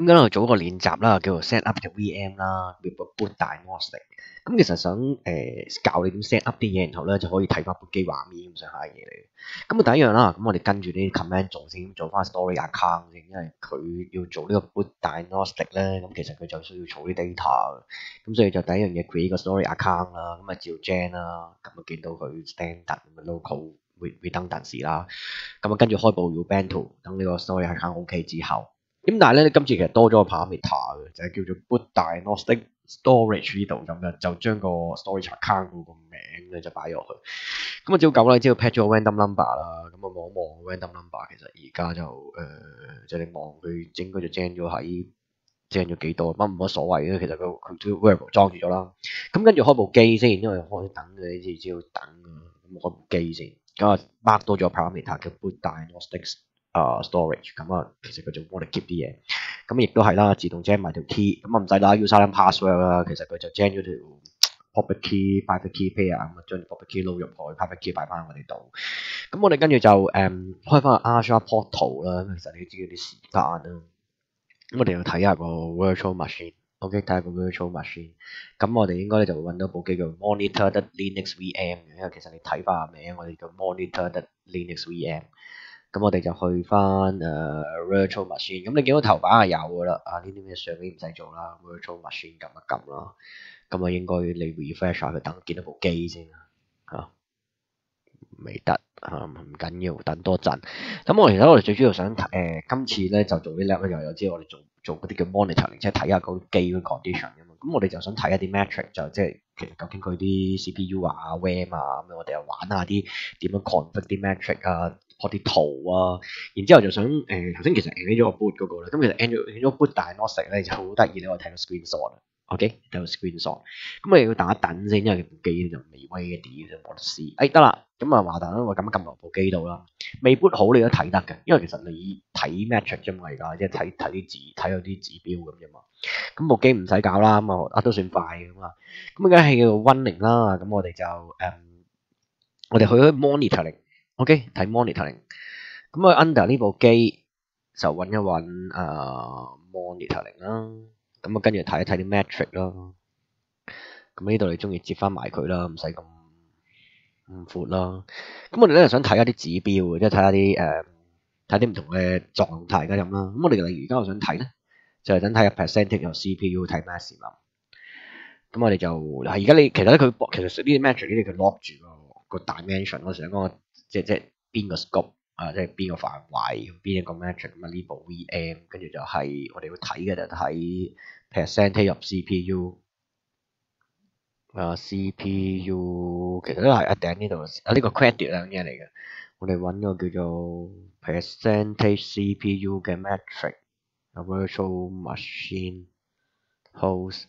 咁跟住做一個練習啦，叫做 set up 條 VM 啦，叫做 boot diagnostic。咁其實想教你點 set up 啲嘢，然後咧就可以睇翻部機畫面咁上下嘅嘢嚟。咁啊第一樣啦，咁我哋跟住啲 command 做先，做翻 story account 先，因為佢要做呢個 boot diagnostic 咧，咁其實佢就需要儲啲 data 嘅。咁所以就第一樣嘢 create 個 story account 啦，咁啊照 gen 啦，咁啊見到佢 standard 咁啊 local redundancy 啦，咁啊跟住開部 Ubuntu，等呢個 story account OK 之後。咁但係咧，今次其實多咗個 parameter 嘅，就係叫做 boot diagnostic storage 呢度咁樣，就將個 storage account 嗰個名咧就擺入去。咁啊，照舊啦，之後 pat 咗個 random number 啦，咁啊望一望 random number，其實而家就就你望佢應該就 gen 咗幾多，冇乜所謂嘅，其實佢都 variable 裝住咗啦。咁跟住開部機先，因為開等嘅，你知要等咁開部機先，咁啊 mark 多咗 parameter 叫 boot diagnostic storage， 咁啊，其實佢就幫我哋 keep 啲嘢，咁亦都係啦，自動 gen 埋條 key，咁啊唔使啦，user password 啦，其實佢就 gen 咗條 public key、private key pair，咁啊將 public key 撈入去 ，private key 擺翻我哋度，咁我哋跟住就開翻個 Azure portal 啦，其實你知啲時間啦，咁我哋要睇下個 virtual machine。OK， 睇下個 virtual machine，咁我哋應該咧就會揾到部機叫 Monitor Linux VM 嘅，因為其實你睇翻個名，我哋叫 Monitor Linux VM。咁我哋就去翻virtual machine，咁你見到頭版係有噶啦，呢啲咩上邊唔使做啦 ，virtual machine 撳一撳啦，咁啊應該你 refresh 下佢，等見到部機先嚇，未得唔緊要，等多陣。咁我其實我哋最主要想今次咧就做啲 lab 咧，又有知我哋做嗰啲叫 monitoring，即係睇下個機嗰 condition 㗎嘛。咁我哋就想睇一啲 metric，就即係其實究竟佢啲 CPU 啊、RAM 啊咁樣，我哋又玩下啲點樣 config 啲 metric 啊。學啲圖啊，然之後就想頭先其實 end 咗個 boot 嗰個啦，咁其實 end 咗 boot diagnostic 咧就好得意咧，我睇到 screenshot 啦 ，OK 睇到 screenshot，咁我哋要等一等先，因為部機就未 ready 就冇得試，得啦，咁啊話等我咁撳落部機度啦，未 boot 好你都睇得嘅，因為其實你睇 metric 啫嘛而家，即係睇啲字睇有啲指標咁啫嘛，咁部機唔使搞啦，咁啊都算快嘅嘛，咁而家係叫做 running 啦，咁我哋就我哋去咗 monitoring。OK， 睇 monitoring， 咁啊 under 呢部機就揾一揾monitoring 啦，咁啊跟住睇一睇啲 metric 啦，咁呢度你中意接翻埋佢啦，唔使咁闊啦。咁我哋咧想睇一啲指標嘅，即係睇下啲睇啲唔同嘅狀態咁啦。咁我哋例如而家我想睇咧，就係想睇下 percentage of CPU 睇 maximum。咁我哋就而家你其實咧佢其實呢啲 metric 呢啲佢 lock 住個 dimension， 我成日講即係邊個 scope 即係邊個範圍，邊一個 metric 咁啊呢部 VM， 跟住就係我哋要睇嘅就睇 percentage of CPU， CPU 其實都係一頂呢度呢個 credit 兩嘢嚟嘅，我哋揾個叫做 percentage CPU 嘅 metric virtual machine host，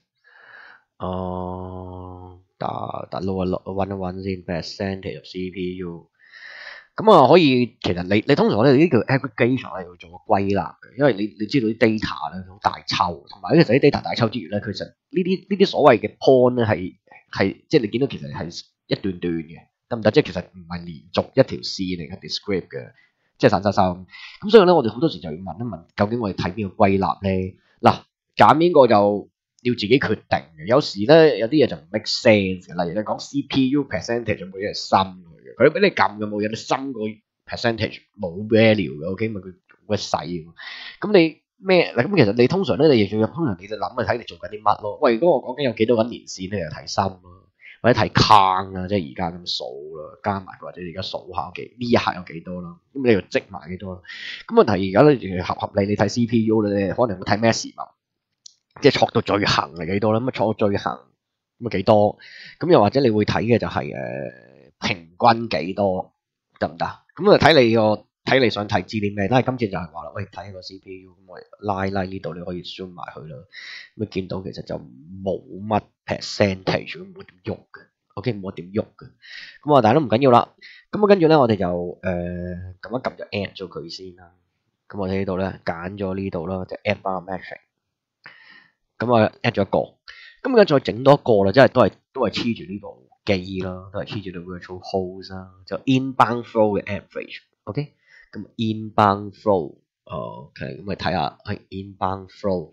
打撈揾一揾先 percentage of CPU。咁啊，可以其實你通常我哋呢啲叫 aggregation 係要做個歸納嘅，因為你知道啲 data 咧好大抽，同埋其實啲 data 大抽之餘咧，其實呢啲所謂嘅 point 咧係即係你見到其實係一段段嘅，得唔得？即係其實唔係連續一條線嚟嘅 descript 嘅，即係散沙。咁所以咧，我哋好多時就要問一問，究竟我哋睇邊個歸納咧？嗱，揀邊個就要自己決定嘅。有時咧有啲嘢就唔 make sense 嘅，例如你講 CPU percentage 每嘢係深。佢俾你撳嘅冇嘢，你深個 percentage 冇 value 嘅 ，OK 咪佢會細嘅。咁你咩嗱？咁其實你通常咧，你通常你就諗啊，睇你做緊啲乜咯。喂，如果我講緊有幾多緊連線咧，就睇深咯，或者睇 count 啊，即係而家咁數啦，加埋或者而家數下呢一刻有幾多啦。咁你又積埋幾多啦？咁問題而家咧合理，你睇 CPU 咧，可能會睇咩時物，即係錯到最行係幾多啦？咁啊錯到最行咁啊幾多？咁又或者你會睇嘅就係平均幾多得唔得？咁啊睇你想睇知啲咩？但係今次就係話啦，喂睇個 CPU， 咁我拉呢度你可以 zoom 埋去啦。咁見到其實就冇乜 percentage， 冇點喐嘅。OK， 冇點喐嘅。咁啊，但係都唔緊要啦。咁啊，跟住咧我哋就撳一撳就 add 咗佢先啦。咁我哋呢度咧揀咗呢度啦，就 add 翻個 metric。咁啊 add 咗一個。咁而家再整多一個啦，即係都係黐住呢部機啦，都係黐住到 virtual host 啦，就 inbound flow 嘅 average，OK，咁 inbound flow OK，咁咪睇下係 inbound flow。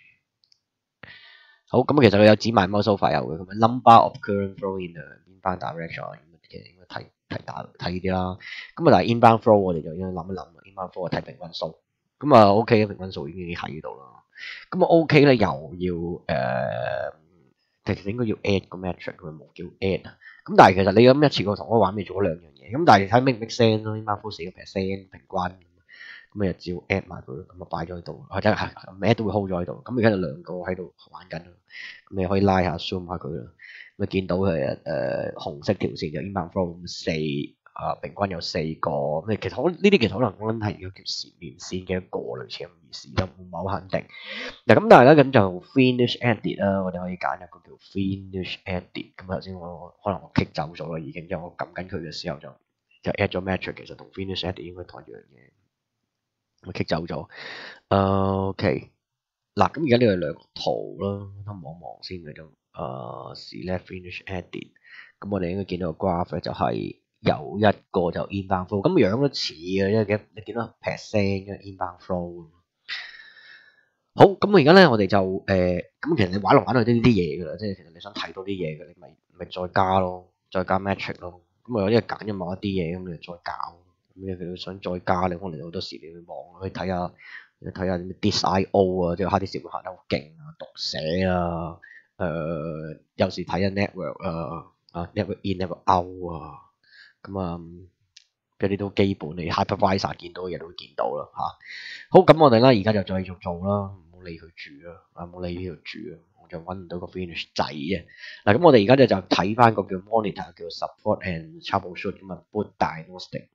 好，咁其實佢有指埋 most over 有嘅，咁 number of current flow in the inbound direction，咁其實應該睇呢啲啦。咁啊，但係 inbound flow 我哋就應該諗一諗 inbound flow 睇平均數。咁啊 OK，平均數已經喺呢度啦。咁啊 OK 咧，又要其實應該要 add 個 metric，佢冇叫 add 啊。咁但係其實你咁一次過同我玩，你做咗兩樣嘢。咁但係睇 make 唔 make sense 咯，inbound flow 4% 平均。咁你就照 add 埋佢，咁啊擺咗喺度，或者係 add 都會 hold 咗喺度。咁而家就兩個喺度玩緊，咁你可以拉下 zoom 下佢啦。咁啊見到佢紅色條線就 inbound flow 4平均有4個。咁其實呢啲其實可能講緊係條連線嘅一個類似咁意思啦，唔係好肯定。嗱咁但係咧咁就 finish edit 啦，我哋可以揀一個叫 finish edit。咁頭先我可能我 kick 走咗啦已經，因為我撳緊佢嘅時候就 add 咗 metric， 其實同 finish edit 應該同一樣嘢。咪棘走咗。OK， 嗱咁而家呢個兩個圖啦，都望一望先嘅就select finish edit。咁我哋應該見到個 graph 咧就係有一個就 inbound flow，咁樣都似嘅，因為你見到 percent 嘅 inbound flow。好，咁而家咧我哋就咁其實你玩嚟玩去都呢啲嘢㗎啦，即係其實你想睇多啲嘢嘅，你咪再加咯，再加 metric 咯。咁啊有啲揀咗某一啲嘢，咁你就再搞。咁你想再加，你可能好多時你去望，去睇下啲咩 disk.io 啊，即係 hard disk 行得好勁啊，讀寫啊，有時睇下 network network in network out 啊，咁啊嗰啲都基本，你 hypervisor 見到嘅嘢都會見到啦嚇。好，咁我哋咧而家就繼續做啦，唔好理佢住啊，唔好理呢度住啊，我就揾唔到個 finish 掣啊。嗱，咁我哋而家就睇翻個叫 monitor 叫 support and troubleshoot 咁啊 boot diagnostic。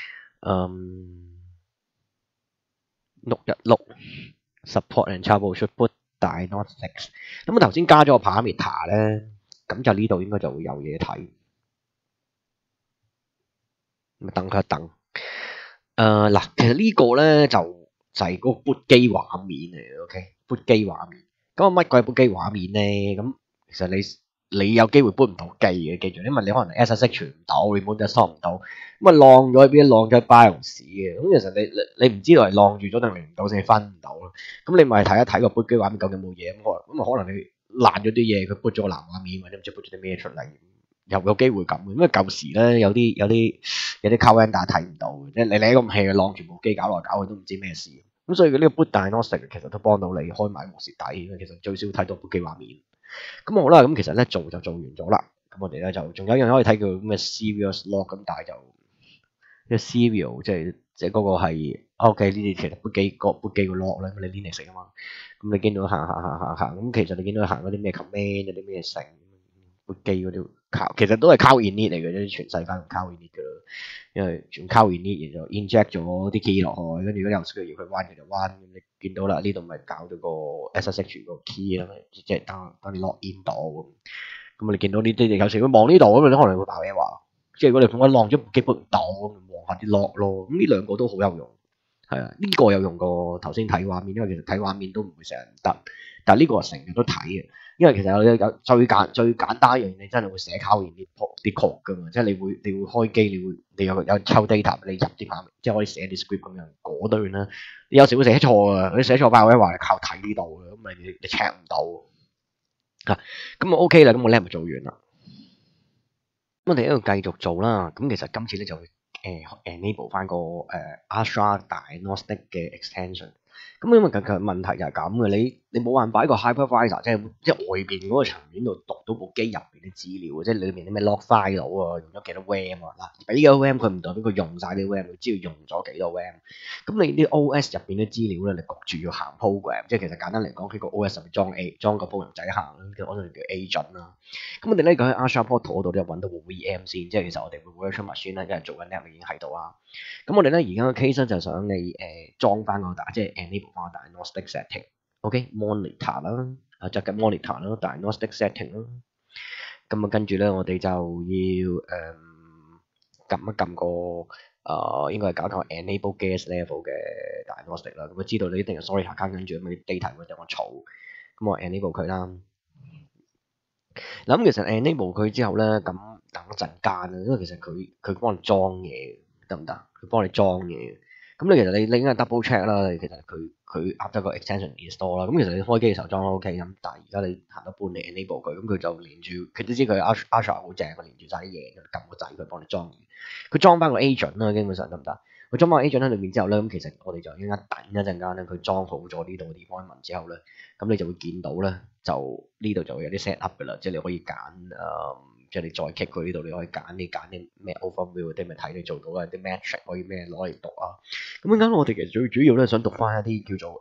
碌一碌 support and troubleshoot boot diagnostics。咁我頭先加咗個 parameter 咧，咁就呢度應該就會有嘢睇。咁等佢一等。嗱，其實呢個咧就係嗰個 boot 機畫面嚟嘅 ，OK？boot 機畫面。咁啊乜鬼 boot 機畫面咧？咁其實你有機會 boot 唔到機嘅，記住，因為你可能 SSH 傳唔到，remote desktop 唔到，咁啊晾咗喺邊？晾咗喺 BIOS 嘅。咁其實你唔知道係晾住咗定連唔到先分唔到咯。咁你咪睇一睇個 boot 機畫面究竟有冇嘢咁可能你爛咗啲嘢，佢 boot 咗個藍畫面或者唔知 boot 咗啲咩出嚟。有機會咁，因為舊時咧有啲 command 但係睇唔到嘅，即係你喺咁 hea 晾住部機搞來搞去都唔知咩事。咁所以呢個 boot diagnostic 其實都幫到你開埋無蝕底，其實最少睇到部機畫面。咁好啦，咁其實咧做就做完咗啦。咁我哋咧就仲有一樣可以睇叫咩 serial log， 咁但係就呢 serial 即係嗰個係 OK 呢啲其實boot機個 log 咧，你 Linux 啊嘛。咁你見到行，咁其實你見到行嗰啲咩 command 有啲咩成 boot 機嗰啲。其實都係 cow init 嚟嘅啫，全世界用 cow init 嘅啦，因為全 cow init 然後 inject 咗啲 key 落去，跟住如果有需要佢彎佢就彎，你見到啦，呢度咪搞咗個 SSH 個 key 啦，即係等你 log in 到咁你見到呢啲有時會望呢度咁，你可能會爆嘢話，即係如果你放喺晾咗部機 boot 唔到，望下啲 log 咯，咁呢兩個都好有用，係啊，呢個有用過頭先睇畫面，因為其實睇畫面都唔會成日唔得，但係呢個成日都睇嘅。因為其實有最簡單一樣嘢，你真係會寫考完啲 code 噶嘛，即係你會開機，你有抽 data，你入啲碼，即係可以寫啲 script 咁樣嗰段啦。你有時會寫錯啊，你寫錯爆位話你靠睇呢度嘅，咁你 check 唔到啊。咁啊 OK 啦，咁我 lab 咪做完啦。咁我哋喺度繼續做啦。咁其實今次咧就會enable 翻個Astra Diagnostic 嘅 extension。咁因為佢問題就係咁嘅，你冇辦法喺個 hypervisor 即係外邊嗰個層面度讀到部機入邊啲資料，即係裏邊啲咩 log file 啊，用咗幾多 RAM 啊，嗱俾嘅 RAM 佢唔代表佢用晒啲 RAM，佢知道用咗幾多 RAM。咁你啲 OS 入邊啲資料咧，你焗住要行 program，即係其實簡單嚟講，佢個 OS 入面裝個 program 仔行，我哋叫 agent 啦。咁我哋咧講喺 Astra Portal 嗰度咧揾到個 VM 先，即係其實我哋會 virtual machine 咧，因為做緊 lab 已經喺度啦。咁我哋咧而家個 case 就想你裝翻個即係 enable 翻個 diagnostic setting，OK，monitor 啦，就緊 monitor 啦，diagnostic setting 啦。咁啊跟住咧我哋就要撳一撳個應該係搞個 enable gas level 嘅 diagnostic 啦。咁啊知道你一定係 storage account 跟住咁啲 data 嗰陣我儲，咁我 enable 佢啦。嗱咁其實 enable 佢之後咧，咁等一陣間啦，因為其實佢幫你裝嘢得唔得？佢幫你裝嘢， 咁你其實你應該 double check 啦，其實佢 after 個 extension install 啦，咁其實你開機嘅時候裝都 OK 咁，但係而家你行到半你 enable 佢，咁佢就連住，佢都知佢 Azure 好正，佢連住晒啲嘢，撳個掣佢幫你裝嘢，佢裝翻個 agent 啦，基本上得唔得？佢裝翻個 agent 喺裏面之後咧，咁其實我哋就應該等一陣間咧，佢裝好咗呢度嘅 deployment 之後咧，咁你就會見到咧，就呢度就會有啲 set up 㗎啦，即係你可以揀即係你再 click 佢呢度，你可以揀啲咩 overview 啲咪睇你做到啦，啲 metric 可以咩攞嚟讀啊。咁陣間我哋其實最主要咧想讀翻一啲叫做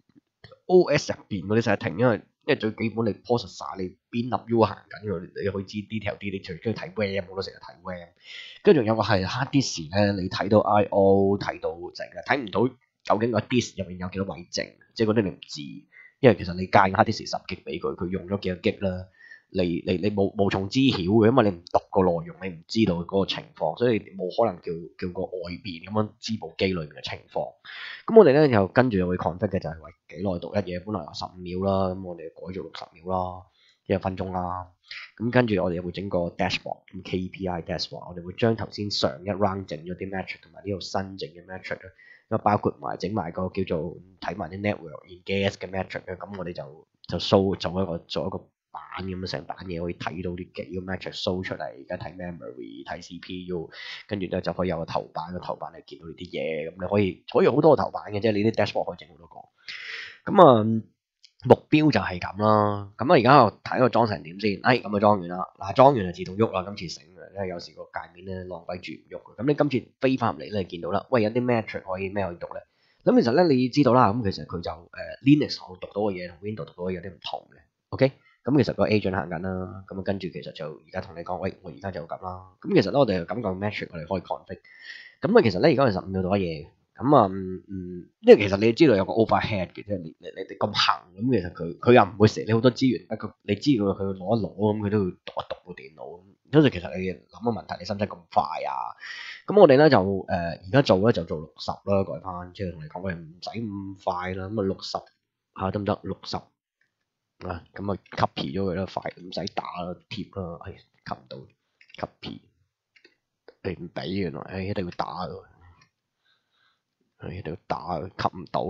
OS 入邊嗰啲 setting，因為最基本你 processor 你邊粒 U 行緊，你可以知 detail 啲，你最中意睇 RAM 我都成日睇 RAM，跟住仲有個係 hard disk 咧，你睇到 I/O 睇到淨嘅，睇唔到究竟個 disk 入面有幾多位淨，即係嗰啲你唔知，因為其實你介 hard disk 10 G 俾佢用咗幾多 G 啦。你無從知曉嘅，因為你唔讀個內容，你唔知道嗰個情況，所以你冇可能叫個外邊咁樣知部機裏面嘅情況。咁我哋咧就跟住會 config 嘅就係為幾耐讀一嘢，本來有15秒啦，咁我哋改咗60秒啦，1分鐘啦。咁跟住我哋會整個 dashboard，咁 KPI dashboard，我哋會將頭先上一 round 整咗啲 metric 同埋呢度新整嘅 metric 咧，咁包括埋整埋個叫做睇埋啲 network in gas 嘅 metric 咧，咁我哋就 show 做一個版咁樣成版嘢可以睇到啲幾個 metric show 出嚟，而家睇 memory 睇 CPU， 跟住咧就可以有個頭版，個頭版你見到呢啲嘢，咁你可以好多個頭版嘅，即係你啲 dashboard 可以整好多個。咁目標就係咁啦。咁而家我睇個裝成點先。咁就裝完啦。嗱，裝完就自動喐啦。今次醒嘅，因為有時個界面咧浪費住唔喐嘅。咁你今次飛翻入嚟咧，見到啦，喂，有啲 metric 可以咩可以讀咧？咁其實咧你知道啦，咁其實佢就Linux 我讀到嘅嘢同 Windows 讀到嘅嘢有啲唔同嘅。OK。咁其實個 agent 行緊啦，咁跟住其實就而家同你講，喂，我而家就咁啦。咁其實咧我哋咁講 metric，我哋可以 config。咁其實咧而家係15秒到一嘢。因為其實你知道有個 overhead 嘅，即係你咁行，咁其實佢又唔會蝕你好多資源，不過你知道佢攞一攞，咁佢都會讀一讀個電腦。咁所以其實你諗個問題，你使唔使咁快啊？咁我哋咧就而家做咧就做60啦，改翻，即係同你講，喂，唔使咁快啦，咁60嚇得唔得？60。咁copy 咗佢啦，快唔使打啦，貼啦，吸唔到 copy， 你唔俾原來，一定要打㗎，一定要打，吸唔到。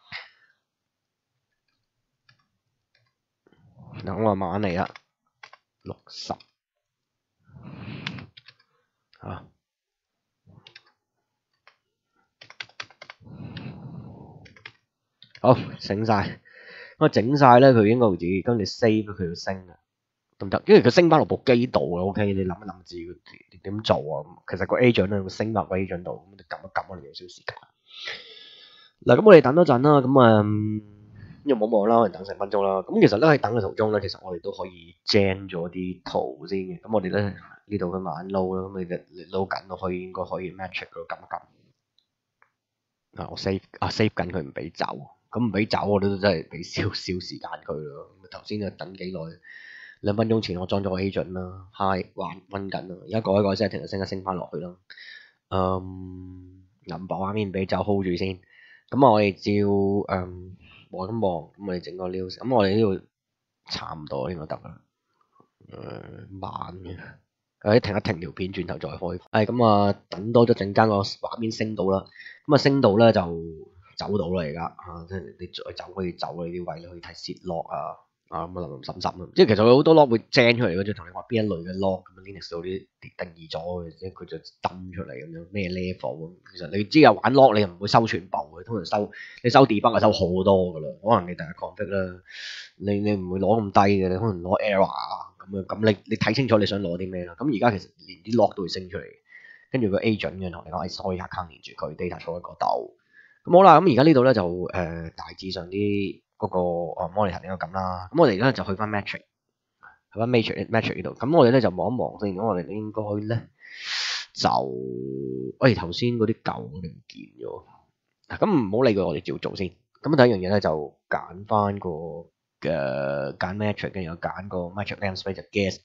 嗱，我慢慢嚟啦，60好醒晒。咁整晒咧，佢應該會自己跟住 save 佢要升啊，得唔得？因為佢升翻落部機度啊 ，OK，你諗一諗自己點做啊？其實個 agent 咧會升落個 agent 度，咁你撳一撳，我哋有少少時間。嗱，咁我哋等多陣啦，咁因為冇望啦，我哋等成分鐘啦。咁其實咧喺等嘅途中咧，其實我哋都可以 gen 咗啲圖先嘅。咁我哋咧呢度嘅慢撈啦，咁你撈緊都應該可以 metric 嗰度撳一撳。我 save 緊佢唔俾走。咁唔俾走，我都真係俾少少時間佢咯。咁頭先就等幾耐，2分鐘前我裝咗個 agent 啦，Hi 溫緊啦，而家改 setting 就升翻落去啦。銀博畫面俾走 hold 住先。咁我哋照望一望，咁我哋整個 news。咁我哋呢度差唔多應該得啦。慢嘅，停一停條片，轉頭再開。咁等多咗陣間個畫面升到啦。咁升到咧就走到啦而家即係你再走可以走啊，呢啲位你可以睇 set log 咁林林審審啊，即係其實佢好多 log 會 gen 出嚟嘅，即係同你話邊一類嘅 log 咁 Linux 度啲定義咗嘅，即係佢就登出嚟咁樣咩 level 咁。其實你知有玩 log 你又唔會收全部嘅，通常你收 debug 收好多噶啦，可能你第一 config 啦，你唔會攞咁低嘅，你可能攞 error 咁你睇清楚你想攞啲咩啦。咁而家其實連啲 log 都會升出嚟，跟住個 agent 嘅同你講，所以 account 連住佢 data 坐喺嗰度。咁好啦，咁而家呢度咧就大致上啲嗰個monitor 應該咁啦。咁我哋而家就去翻 metric， 去翻 metric 呢度。咁我哋咧就望一望先。咁我哋應該咧就頭先嗰啲舊我哋唔見咗。咁唔好理佢，我哋照做先。咁第一樣嘢咧就揀翻個揀 metric，跟住又揀個 metric namespace 就 guest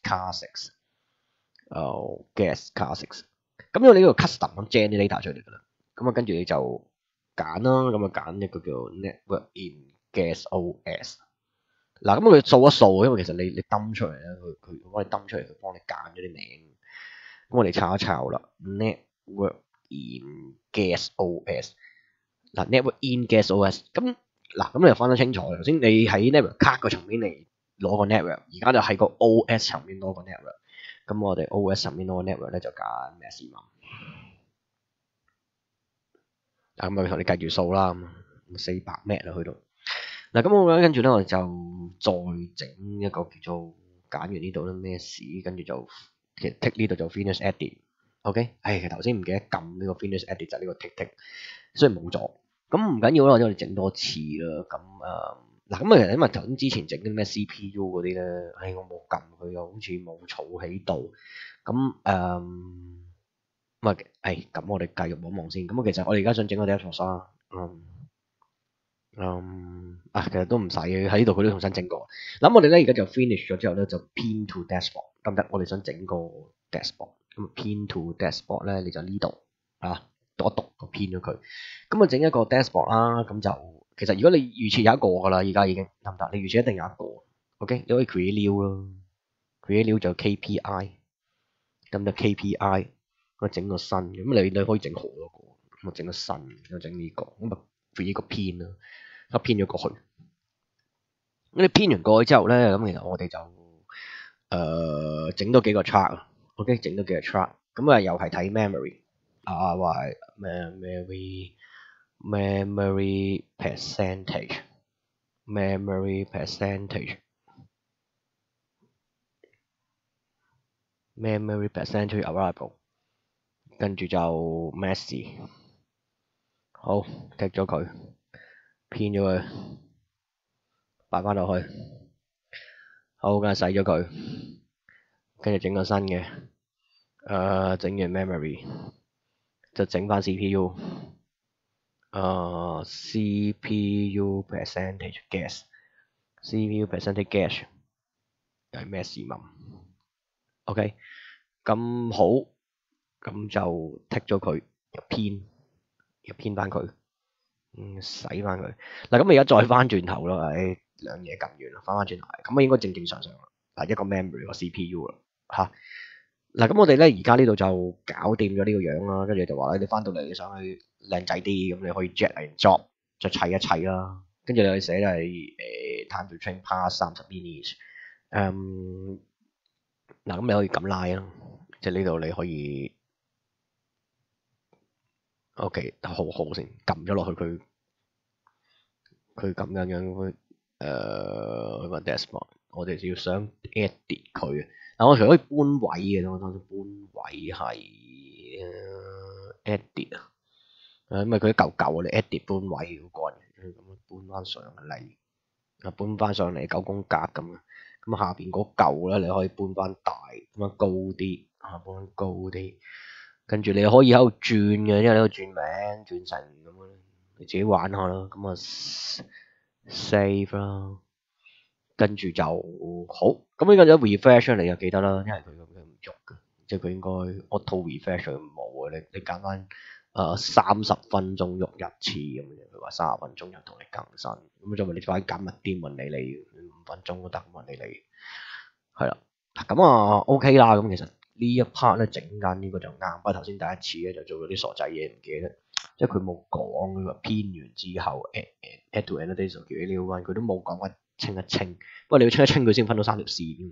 car6。guest car6。咁因為你呢個 custom 咁 gen 啲 data 出嚟㗎啦。咁跟住你就揀啦，咁揀一個叫 network in gas OS。嗱，咁佢掃一掃，因為其實你抌出嚟咧，佢幫你抌出嚟，佢幫你揀咗啲名。咁我哋抄一抄啦 ，network in gas OS。 嗱 network in guest OS 咁嗱，咁你就分得清楚。頭先你喺 network 卡個層面嚟攞個 network，而家就喺個 OS 層面攞個 network。咁我哋 OS 層面攞個 network 咧就揀 maximum。咁咪同你計住數啦，咁400 Mbps 啦去到。嗱咁我咧跟住咧我哋就再整一個叫做揀完呢度咧咩事，跟住就其實 tick 呢度就 finish edit。OK， 其實頭先唔記得撳呢個 finish edit 就係呢個 tick， 雖然冇咗。咁唔緊要啦，我哋整多次啦。咁嗱咁其實因為頭先之前整啲咩 CPU 嗰啲咧，我冇撳佢又好似冇儲喺度。咁咁我哋繼續望望先。咁其實我哋而家想整個 dashboard 啦。其實都唔使嘅，喺呢度佢都重新整過。咁我哋咧而家就 finish 咗之後咧，就 pin to dashboard 得唔得？我哋想整個 dashboard， 咁 pin to dashboard 咧，你就呢度讀一讀，我 pin 咗佢。咁啊整一個 dashboard 啦，咁就其實如果你預設有一個噶啦，而家已經得唔得？你預設一定有一個 ，OK？你可以 create new 咯，create new 就 KPI， 咁就 KPI， 我整個新嘅，咁你可以整好多個，咁我整個新，我整呢個，咁啊 create 個 pin 啦。編咗過去，咁你編完過去之後咧，咁其實我哋就整多幾個 chart，OK， 整多幾個 chart， 咁啊又係睇 memory， 話係 memory percentage，memory percentage available， 跟住就 messy， 好，剔咗佢，編咗佢。擺翻落去，好，跟住洗咗佢，跟住整個新嘅，整完 memory 就整翻 CPU， CPU percentage gas，CPU percentage gas 又係咩事嘛 ？OK， 咁好，咁就剔咗佢，又編翻佢，洗翻佢。嗱，咁而家再翻轉頭啦，兩嘢撳完啦，翻轉頭，咁啊應該正正常常啦。嗱，一個 memory 個 CPU 啦，嗱，咁我哋咧而家呢度就搞掂咗呢個樣啦，跟住就話咧，你翻到嚟你想去靚仔啲，咁你可以 drag 嚟 drop，就砌一砌啦。跟住你去寫係time to train past 30 minutes，嗱咁你可以咁拉啦，即係呢度你可以 OK 好先，撳咗落去佢咁樣去個 dashboard， 我哋就要想 edit 佢。嗱，我除可以搬位嘅，我當搬位係edit 啊，因為佢一嚿嚿你 edit 搬位好過癮，咁搬翻上嚟，搬翻上嚟9宮格咁啊，咁下邊嗰嚿咧你可以搬翻大，咁樣高啲，搬翻高啲，跟住你可以喺度轉嘅，因為呢度轉名轉成咁樣，你自己玩下啦，咁啊 save 啦。跟住就好，咁呢個就 refresh 你就記得啦，因為佢咁樣唔喐嘅，即係佢應該 auto refresh 佢冇嘅，你揀翻30分鐘喐一次咁樣，佢話30分鐘就同你更新，咁就問你快緊密啲，問你5分鐘都得，問你係啦，咁OK 啦，咁其實呢一 part 咧整緊呢個就啱，不過頭先第一次咧就做咗啲傻仔嘢唔記得，即係佢冇講佢話編完之後 add to annotate 就叫 new one， 佢都冇講話清一清，不過你要清一清佢先分到3條線。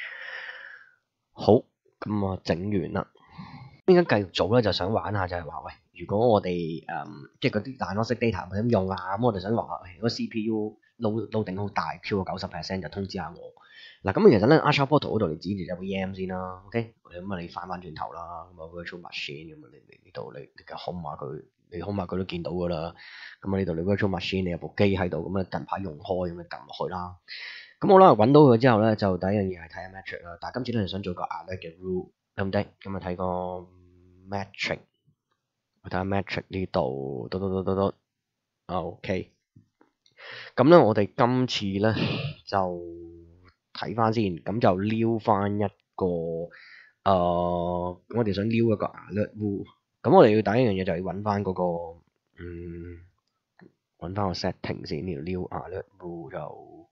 好，咁整完啦，點解繼續做咧？就想玩下就係話，喂，如果我哋即係嗰啲 diagnostic data 唔點用啊，咁我哋想話，如果 CPU loading 好大，超過 90% 就通知下我。嗱，咁其實咧 Archer Portal 嗰度你指住隻 VM 先啦 ，OK，咁啊你翻轉頭啦，咁啊 Virtual Machine 咁啊你呢度你嘅 home 下佢，你 home 下佢都見到噶啦，咁啊呢度你 Virtual Machine 你有部機喺度，咁啊近排用開咁啊撳落去啦。咁好啦，揾到佢之後咧，就第一樣嘢係睇下 metric 啦，但係今次咧就想做個 alert 嘅 rule， 得唔得？咁啊睇個 metric， 我睇下 metric 呢度，OK。咁咧我哋今次咧就睇翻先，咁就撩翻一個我哋想撩一個 alert rule， 咁我哋要第一樣嘢就係揾翻嗰個揾翻個 setting 先，呢條撩 alert rule 就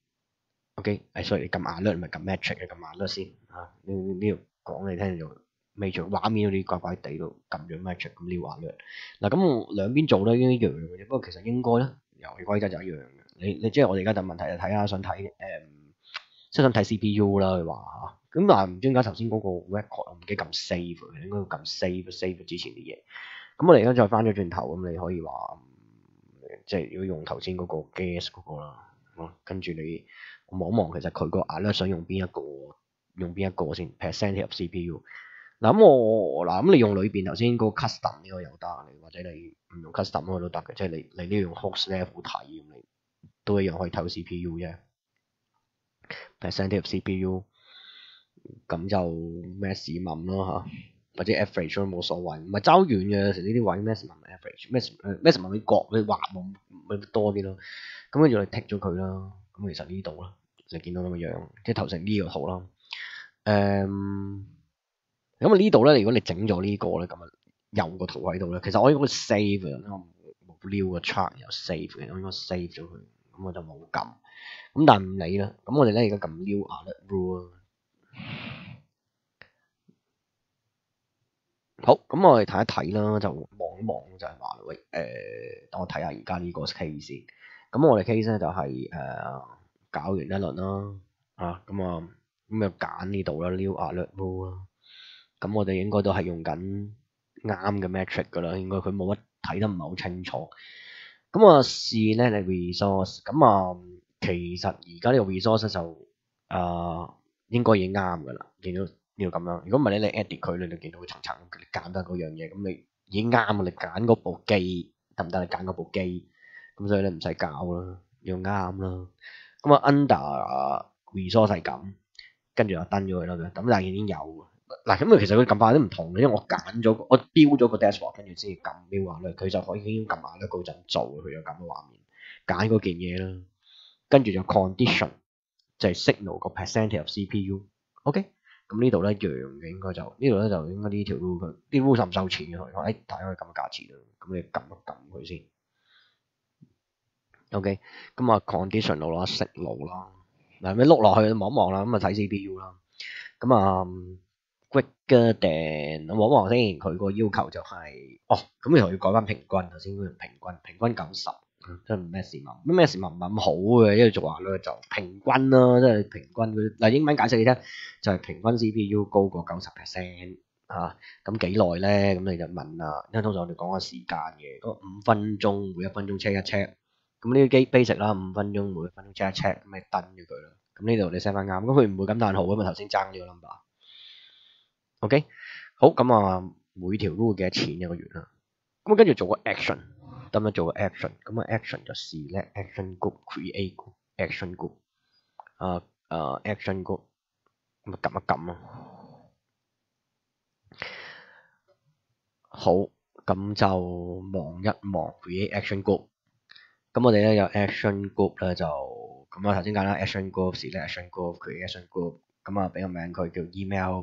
OK，alert，sorry， 你撳 alert 唔係撳 metric 嘅，撳 alert 先嚇，呢度講你聽就 major 畫面嗰啲怪怪地度撳咗 magic 咁撩下咧。嗱咁我兩邊做咧應該一樣嘅啫，不過其實應該咧遊戲規則就一樣嘅。你即係我哋而家就問題就睇下想睇即係想睇 CPU 啦，佢話咁但係唔知點解頭先嗰個 record 我唔記得撳 save， 應該要撳 save 之前啲嘢。咁我哋而家再翻咗轉頭，咁你可以話即係如果用頭先嗰個 guess 嗰個啦，跟住你望一望其實佢個 alert 想用邊一個先 percentage of CPU。嗱咁你用裏邊頭先嗰個 custom 呢個又得，或者你唔用 custom 嗰個都得嘅，即係你呢用 host level 睇咁你都一樣可以睇到 CPU 啫。percentage of CPU 咁就 maximum 咯嚇，或者 average 都冇所謂，唔係爭遠嘅。有時呢啲位 maximum average，maximum 你角你畫咪多啲咯。咁跟住你剔咗佢啦。咁其實呢度啦，你見到咁嘅樣，即係頭成呢個圖啦。咁呢度咧，如果你整咗呢個咧，咁啊有個圖喺度咧，其實我應該 save 嘅，我冇撩個 chart 又 save 嘅，我應該 save 咗佢，咁我就冇撳。咁但係唔理啦，咁我哋咧而家撳撩 alert rule。好，咁我哋睇一睇啦，就望一望就係話喂，等我睇下而家呢個 case 先。咁我哋 case 咧就係搞完一輪啦，咁就揀呢度啦，撩 alert rule 啦。咁我哋應該都係用緊啱嘅 metric 噶啦，應該佢冇乜睇得唔係好清楚。咁啊試咧你 resource，咁其實而家呢個 resource 就應該已經啱噶啦，見到呢度咁樣。如果唔係咧，你 edit 佢，你就見到佢層層，你揀得嗰樣嘢，咁你已經啱啊！你揀嗰部機得唔得？你揀嗰部機，咁所以咧唔使搞啦，用啱啦。咁啊 under resource 係咁，跟住就登咗佢啦。咁但係已經有。嗱，咁其實佢撳法都唔同嘅，因為我揀咗我標咗個 dashboard，跟住先撳標畫咧，佢就可以已經撳埋咧嗰陣做，佢有咁嘅畫面，揀嗰件嘢啦，跟住就 condition 就係 signal 個 percentage of CPU。OK， 咁呢度咧一樣嘅，應該就呢度咧就應該呢條 rule 佢啲 rule 收唔收錢嘅？佢話大家可以撳價錢啦，咁你撳一撳佢先。OK， 咁conditional 啦 signal 啦，嗱你碌落去望一望啦，咁睇 CPU 啦，咁quicker than 我望望先，佢個要求就係咁然後要改翻平均，頭先嗰條平均90，即係maximum唔係咁好嘅，因為就話咧就平均啦，即係平均嗰嗱英文解釋你聽就係平均 CPU 高過90%嚇，咁幾耐咧？咁你就問啦，因為通常我哋講個時間嘅，嗰5分鐘每1分鐘 check 一 check，咁呢啲 basic 啦，5分鐘每1分鐘 check 一 check，咁你登咗佢啦。咁呢度你 set 翻啱，咁佢唔會咁彈號㗎嘛，頭先爭呢個 number。OK， 好，咁每條 rule 幾多錢一個月啦？咁跟住做個 action， 得唔得？做個 action， 咁action 就 select action group create action group， action group， 咁撳一撳咯。好，咁就望一望 create action group， 咁我哋咧有 action group 咧就咁頭先揀啦 action group select action group create action group， 咁俾個名佢叫 email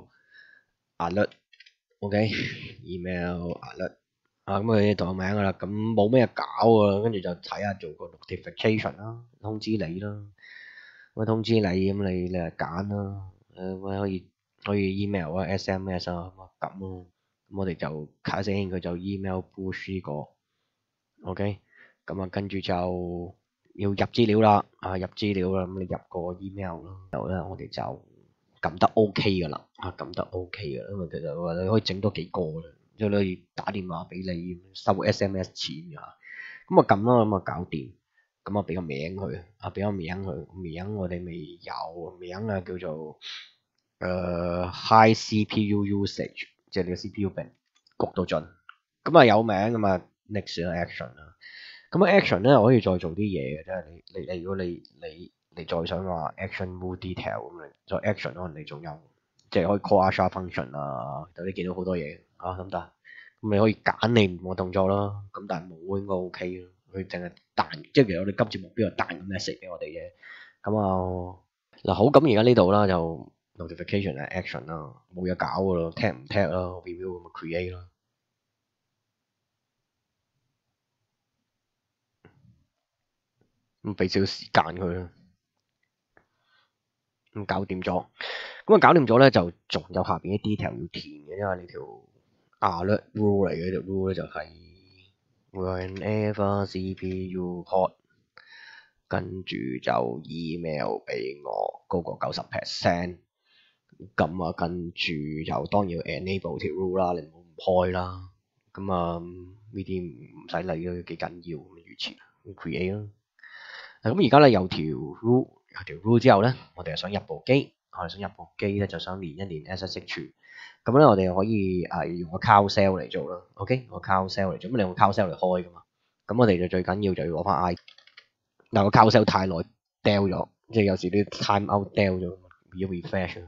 alert。OK，email alert。咁佢呢度有名噶啦，咁冇咩搞啊，跟住就睇下做個 notification 啦，通知你啦，咁通知你，咁你就揀啦，可以 email 啊 SMS 啊咁咯，咁我哋就卡死佢就 email push 呢個 ，OK， 咁跟住就要入資料啦，入資料啦，咁你入個 email 啦，然後咧我哋就撳得 OK 噶啦，撳得 OK 噶，因為其實話你可以整多幾個啦。即係你打電話俾你收 SMS 錢㗎，咁撳啦，咁搞掂，咁俾個名佢，俾個名佢，名我哋未有，名叫做high CPU usage， 即係你個 CPU 俾焗到盡，咁有名咁next action 啦，咁action 咧可以再做啲嘢嘅，即係你如果你再想話 action more detail 咁你再 action 可能你仲有。即係可以 call Asha function 你見到好多嘢得唔得？咁你可以揀你唔同嘅動作啦，咁但係冇應該 OK 咯，佢淨係彈，即係其實我哋今次目標係彈個 message 俾我哋嘅。咁嗱好，咁而家呢度啦就 notification 係 action 啦，冇嘢搞噶咯，踢唔踢啦 ，review 咁 create 啦，咁俾少少時間佢啦，咁搞掂咗。 咁啊搞掂咗咧，就仲有下邊啲 detail 要填嘅，因為你條 alert rule 嚟嘅，條 rule 咧就係 whenever CPU hot， 跟住就 email 俾我高過90%， 咁啊跟住就當然要 enable 條 rule 啦，你唔好唔開啦。咁啊呢啲唔使理咯，幾緊要咁預設 create 啦。咁而家咧有條 rule 之後咧，我哋係想入部機，咧就想練一練 SSH。咁咧我哋可以用個 call cell 嚟做啦。OK，個 call cell 嚟做，咁你用 call cell 嚟開噶嘛？咁我哋就最緊要就要攞翻 I。嗱個 call cell 太耐掉咗，即係有時啲 time out 掉咗，要 refresh。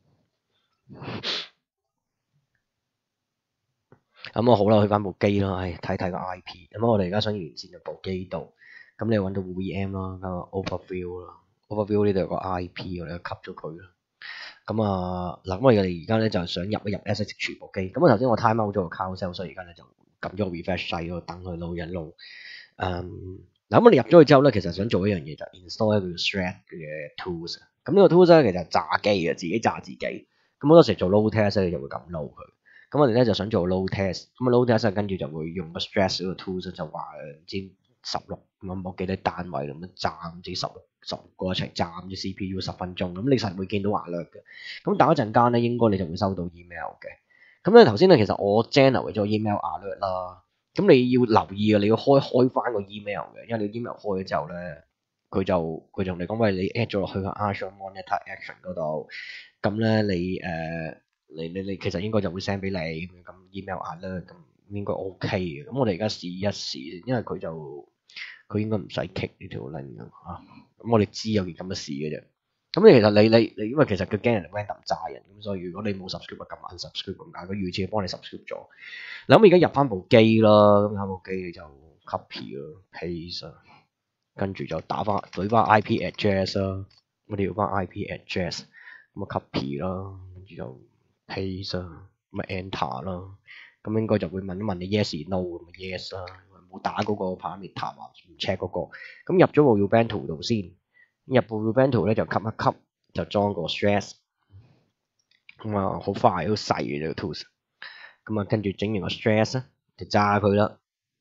咁好啦，去翻部機啦，睇睇個 IP。咁我哋而家想連線入部機度，咁你揾到 VM 啦，咁 overview 啦 ，overview 呢度有個 IP，我哋就吸咗佢啦。咁嗱，咁我哋而家咧就想入一入 SSH 部機。咁我頭先我 time out 咗個 call cell，所以而家咧就撳咗個 refresh 掣嗰度等佢 load 一 load。嗱，咁我哋入咗去之後咧，其實想做一樣嘢就 install 一個叫 Shred 嘅 tools。咁呢個 tools 咧其實係炸機嘅，自己炸自己。咁好多時做 load test 咧就會咁 load 佢。咁我哋咧就想做 load test，咁啊 load test 跟住就會用個 stress 嗰個 tools 就話唔知16咁冇幾多單位咁樣炸唔知16個一齊炸唔知 CPU 10分鐘，咁你實會見到alert嘅。咁等一陣間咧應該你就會收到 email 嘅。咁咧頭先咧其實我 generate 咗 email alert 啦，咁你要留意啊，你要開翻個 email 嘅，因為你 email 開咗之後咧，佢同你講喂，你 add 咗落去個 Azure Monitor Action 嗰度，咁咧你其實應該就會 send 俾你咁 email alert，咁應該 OK 嘅。咁我哋而家試一試，因為佢應該唔使 kick 呢條 link 嘅嚇。咁我哋知有件咁嘅事嘅啫。咁其實你因為其實佢驚人 random 炸人，咁所以如果你冇 subscribe 就撳 unsubscribe 咁解，佢預設幫你 subscribe 咗。嗱咁而家入翻部機啦，咁入部機你就 copy 咯 paste 啊，跟住就懟翻 IP address 啦，我哋要翻 IP address，咁啊 copy 啦，跟住就 paste 啊，咁啊 enter 啦，咁應該就會問一問你 yes no 咁 yes 啦，冇打嗰個 parameter 話唔 check 嗰個，咁入咗部 Ubuntu 度先，入部 Ubuntu 咧就吸一吸，就裝個 stress， 咁啊好快好細嘅呢個 tools， 咁啊跟住整完個 stress 咧就炸佢啦，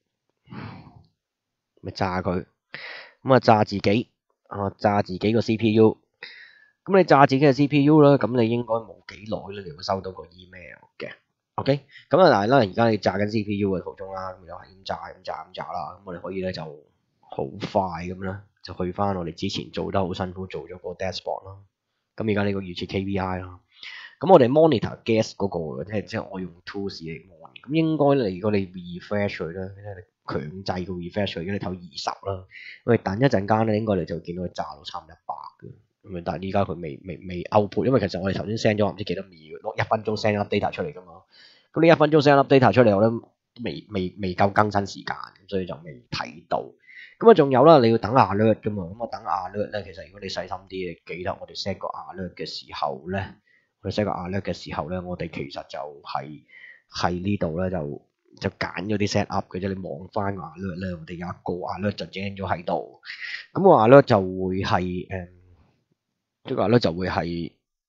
咪炸佢，咁啊炸自己個 CPU。咁你炸自己嘅 CPU 啦，咁你應該冇幾耐咧，你會收到個 email 嘅。OK，咁啊，但係啦，而家你炸緊 CPU 嘅途中啦，咁又係咁炸啦，咁我哋可以咧就好快咁啦，就去翻我哋之前做得好辛苦做咗個 dashboard 啦。咁而家呢個預設 KPI 啦，咁我哋 monitor guess 嗰個即係我用 tools 嚟 mon，咁應該如果你 refresh 佢咧，強制個 refresh 佢，如果你唞20啦，我哋等一陣間咧，應該你就見到佢炸到差唔多100嘅。咁但係依家佢未 output，因為其實我哋頭先 send 咗唔知幾多秒，1分鐘 send up data 出嚟㗎嘛。咁呢1分鐘 send up data 出嚟，我都未夠更新時間，所以就未睇到。咁啊，仲有啦，你要等 alert 㗎嘛。咁我等 alert 咧，其實如果你細心啲，記得我哋 set 個 alert 嘅時候咧，我哋其實就係呢度咧就揀咗啲 set up 嘅啫。你望翻個 alert 咧，我哋有一個 alert 就 gen 咗喺度。咁個 alert 就會係呢個 alert 就會係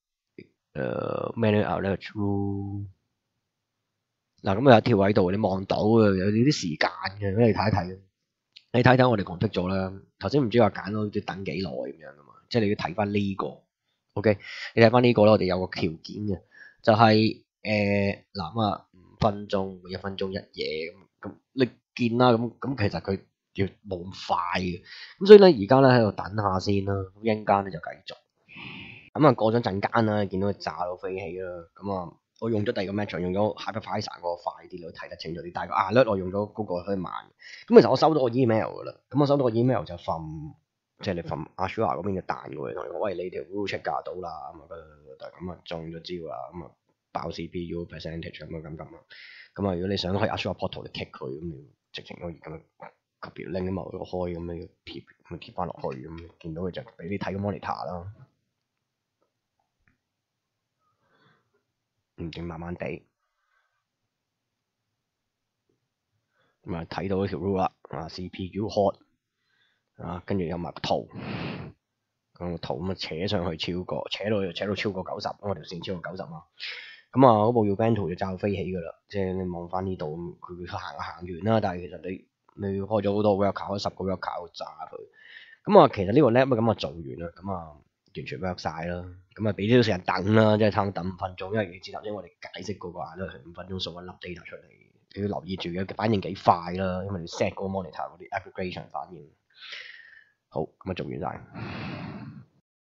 manual alert true。嗱咁有條位度你望到嘅，有啲時間嘅，咁你睇一睇。你睇睇我哋 config 咗啦。頭先唔知話揀咗要等幾耐咁樣噶嘛，即係你要睇翻呢個。OK， 你睇翻呢個啦，我哋有個條件嘅，就係嗱咁啊5分鐘、1分鐘一夜咁你見啦，咁其實佢要冇咁快嘅，咁所以咧而家咧喺度等下先啦，咁一陣間咧就繼續。咁啊過咗陣間啦，見到佢炸到飛起啦，咁啊我用咗第二個 method， 用咗 Hypervisor 嗰個快啲，你睇得清楚啲。但係個 alert 我用咗嗰個可以慢。咁其實我收到個 email 噶啦，咁我收到個 email 就即係你 from Azure 嗰邊嘅彈過嚟同你講，喂，你條 rule check 到啦，咁啊中咗招啦，咁啊爆 CPU percentage 咁啊，咁啊如果你想喺 Azure portal 你 kick 佢，咁你直情可以咁樣特別拎啲某個開咁你貼翻落去，咁見到佢就俾你睇個 monitor 啦。正慢慢地，咁啊睇到呢條 rule 啦，CPU hot 啊，跟住有埋個圖， 個圖咁啊扯上去扯到超過90，我條線超過90啊。咁啊嗰部 Ubuntu 就炸飛起㗎啦，即係你望翻呢度，佢行完啦，但係其實你開咗好多 worker，開10個 worker 炸佢。咁啊，其實呢個 lab 咁啊做完啦，咁啊完全 work 晒啦，咁啊俾啲時間等啦，即係差唔多等5分鐘，因為你知頭先我哋解釋嗰個話都係5分鐘送一粒 data 出嚟，你要留意住嘅反應幾快啦，因為你 set 嗰個 monitor 嗰啲 aggregation 反應。好，咁啊做完晒。